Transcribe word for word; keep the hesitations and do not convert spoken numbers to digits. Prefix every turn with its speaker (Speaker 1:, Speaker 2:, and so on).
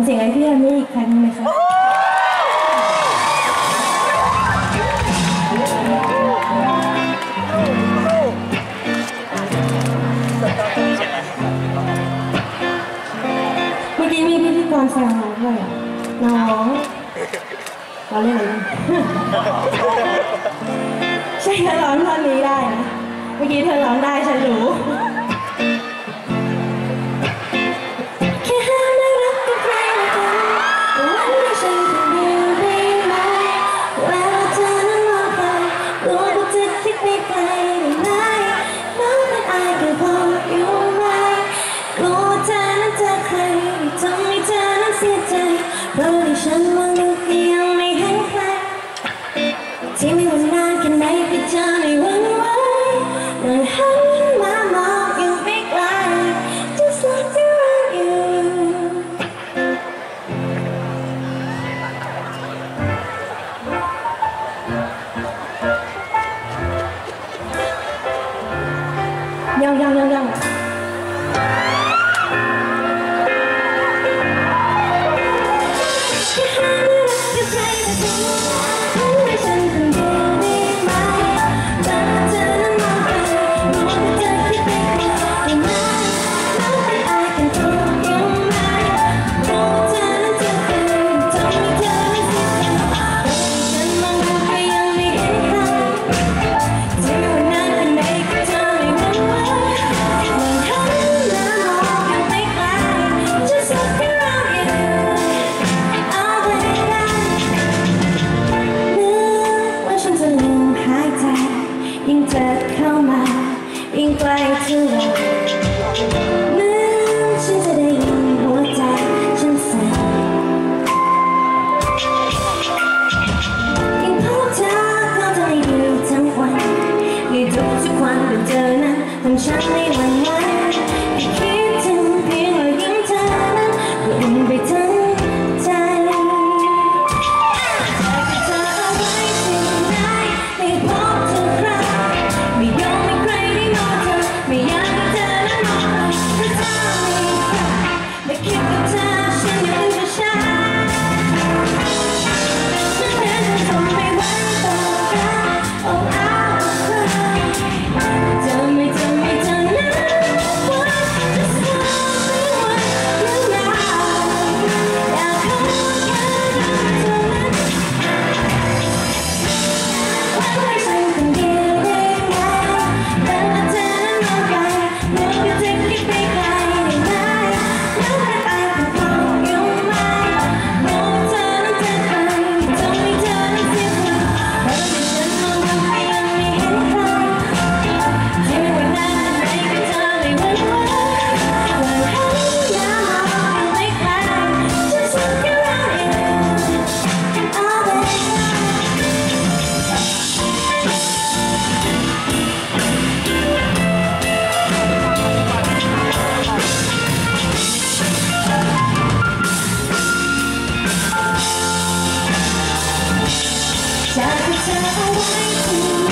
Speaker 1: เสียงไอพี่แอมมี่อีกครั้งนึงนะคะเมื่อกี้มีพิธีกรแซวเราด้วยน้องเราเล่นอะไรใช่เธอร้องท่อนนี้ได้นะเมื่อกี้เธอร้องได้ฉันรู้เพราะที่ฉันมองดูยังไม่เห็นใครที่ไม่ว่านานแค่ไหนก็จะไม่หวั่นไหวนั่งหันมามองอยู่ไม่ไกล just like around you ยังยังยังยังยิ่งเธอเข้ามายิ่งใกล้เท่าไรเหมือนฉันจะได้ยินหัวใจฉันสั่นยิ่งพบเธอเขาจะได้อยู่ทั้งวันในทุกทุกวันเมื่อเจอนั้นทำฉันไม่หวั่นไหวคิดถึงเพียงรอยยิ้มเธอนั้นก็อุ่นไปทั้งใจจากเธอเอาไว้